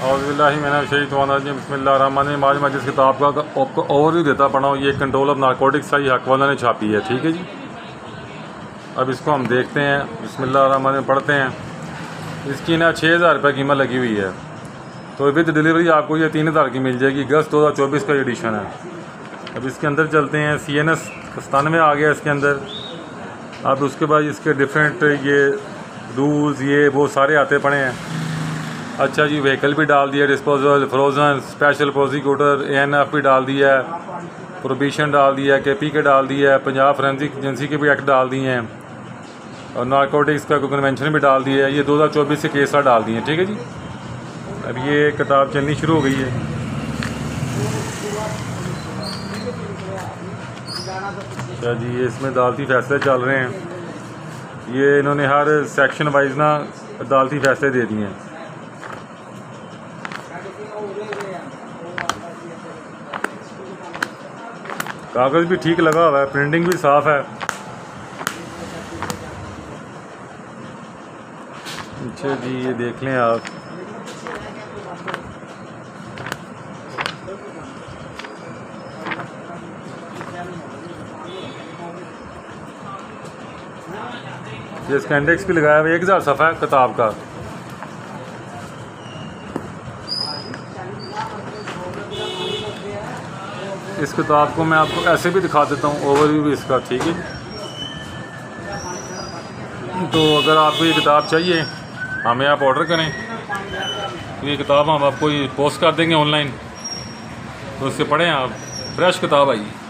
बिस्मिल्लाहिर्रहमानिर्रहीम। आज मैं जिस किताब का आपको ओवरव्यू देता पढ़ा हूँ, ये कंट्रोल ऑफ नारकोटिक्स सही हक वाला ने छापी है। ठीक है जी, अब इसको हम देखते हैं। बिस्मिल्लाहिर्रहमानिर्रहीम पढ़ते हैं। इसकी ना 6000 रुपये कीमत लगी हुई है, तो विद डिलीवरी आपको ये 3000 की मिल जाएगी। अगस्त 2024 का एडिशन है। अब इसके अंदर चलते हैं। CNS 97 आ गया इसके अंदर। अब उसके बाद इसके डिफरेंट ये रूल्स ये वो सारे आते पड़े हैं। अच्छा जी, व्हीकल भी डाल दिया, disposal, frozen, special prosecutor, ANF भी डाल दिया है, प्रोबिशन डाल दिया है, KP के डाल दिया है, पंजाब फोरेंसिक एजेंसी के भी एक्ट डाल दिए हैं, और नारकोटिक्स का कन्वेंशन भी डाल दिया है। ये 2024 के केस डाल दिए हैं। ठीक है जी, अब ये किताब चलनी शुरू हो गई है। अच्छा जी, ये इसमें अदालती फ़ैसले चल रहे हैं। ये इन्होंने हर सेक्शन वाइज ना अदालती फ़ैसले दे दिए हैं। कागज़ भी ठीक लगा हुआ है, प्रिंटिंग भी साफ़ है। अच्छा जी, ये देख लें आप। ये इसका इंडेक्स भी लगाया हुआ है। 1000 सफ़ा है किताब का। इस किताब को मैं आपको ऐसे भी दिखा देता हूँ, ओवरव्यू भी इसका। ठीक है, तो अगर आपको ये किताब चाहिए हमें आप ऑर्डर करें, तो ये किताब हम आपको ये पोस्ट कर देंगे ऑनलाइन, तो उससे पढ़ें आप। फ्रेश किताब आई।